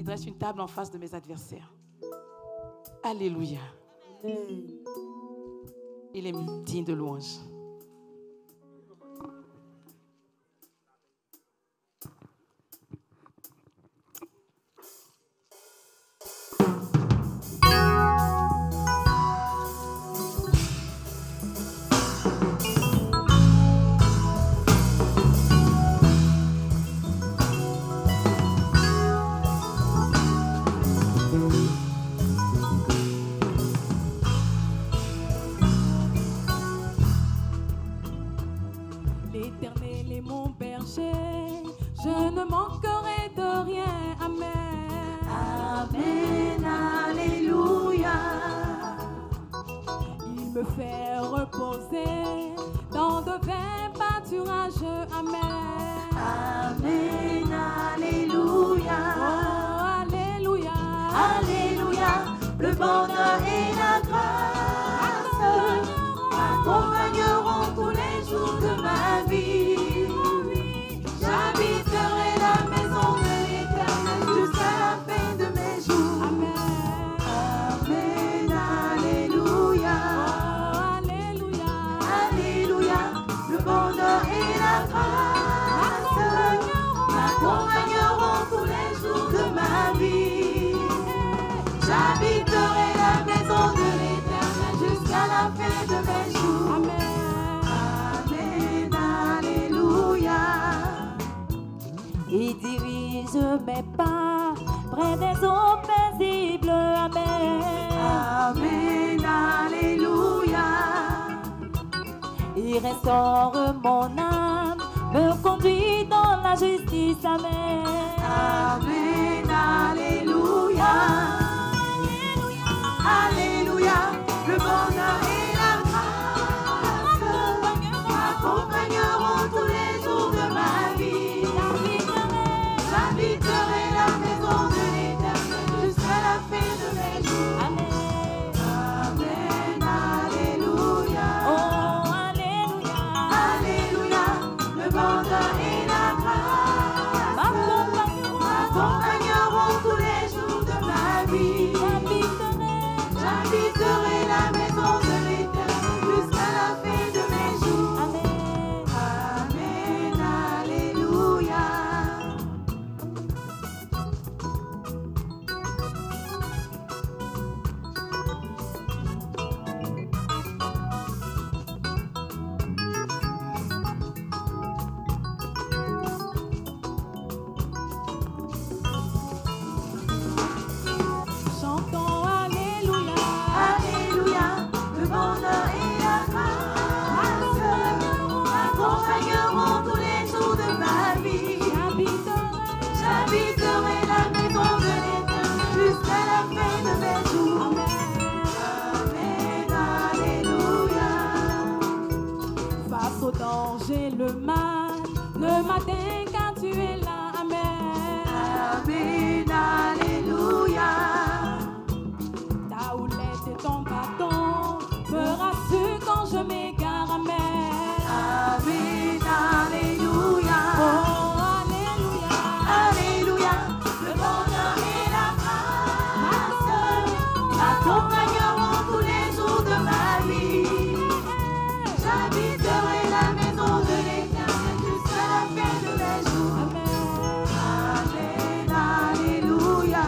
Il dresse une table en face de mes adversaires. Alléluia. Il est digne de louange. L'Éternel est mon berger, je ne manquerai de rien. Amen. Amen, alléluia. Il me fait reposer dans de verts pâturages. Amen. Amen, alléluia. Oh, alléluia. Alléluia. Le bonheur et la grâce m'accompagneront tous les jours de ma vie. J'habiterai la maison de l'Éternel jusqu'à la fin de mes jours. Amen. Amen, alléluia. Oh, alléluia. Alléluia. Le bonheur et la grâce m'accompagneront tous les jours de ma vie. J'habiterai la maison de l'Éternel jusqu'à la fin de mes jours. Amen. Amen, alléluia. Il dirige mes pas près des eaux paisibles. Amen. Amen, alléluia. Il restaure mon âme, me conduit dans la justice. Amen. Amen, alléluia. Alléluia. Le bonheur et la grâce m'accompagneront tous les jours de ma vie. J'habiterai la maison de l'Éternel jusqu'à la fin de mes jours. Amen, alléluia. Oh, alléluia. Alléluia. Le bonheur et la grâce m'accompagneront tous les jours de ma vie. J'habiterai la maison de l'Éternel jusqu'à la fin de mes jours. Amen, alléluia. Chantons alléluia. Alléluia. Le bonheur et la grâce m'accompagneront tous les jours de ma vie. J'habiterai la maison de l'Éternel jusqu'à la fin de mes jours. Amen, alléluia. Face au danger, le mal, le matin quand tu es là. Amen. Amen, alléluia. Ta houlette et ton bâton me rassurent quand je m'égare. Amen. Amen, alléluia. Oh, alléluia. Alléluia. Le bonheur et la grâce m'accompagneront tous les jours de ma vie. J'habiterai la maison de l'Éternel jusqu'à la fin de mes jours. Amen, alléluia.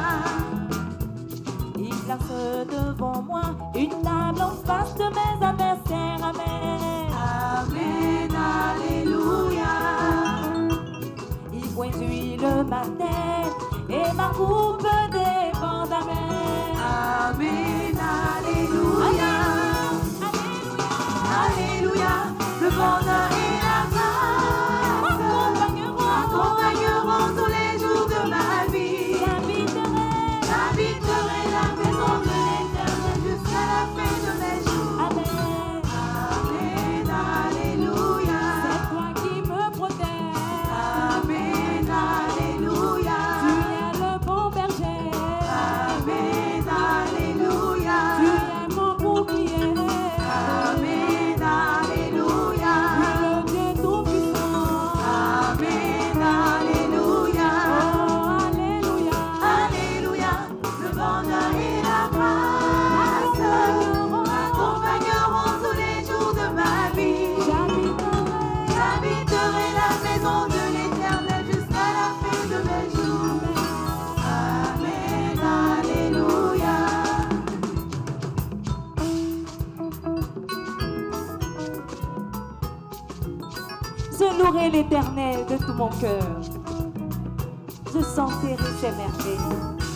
Il place devant moi une table en face de mes adversaires. Amen. Amen, alléluia. Il conduit ma tête et ma coupe déborde. Amen. Amen, alléluia. Alléluia. Le bonheur et la grâce m'accompagneront tous les jours de ma vie. J'habiterai la maison de l'Éternel jusqu'à la fin de mes jours. Amen. Amen, alléluia. C'est toi qui me protèges. Amen, alléluia. Tu es le bon berger. Amen, alléluia. Tu es mon bouclier. Amen, alléluia. Je louerai l'Éternel de tout mon cœur. Je sentirai ses merveilles.